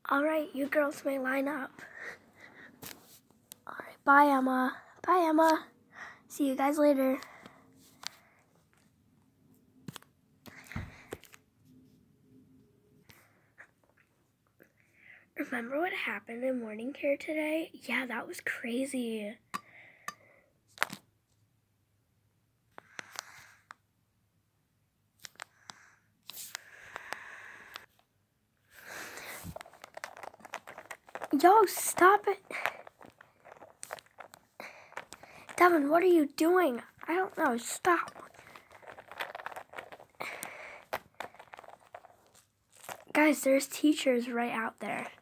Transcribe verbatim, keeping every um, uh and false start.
All right, you girls may line up. All right, bye, Emma. Bye, Emma. See you guys later. Remember what happened in morning care today? Yeah, that was crazy. Yo, stop it. Devin, what are you doing? I don't know. Stop. Guys, there's teachers right out there.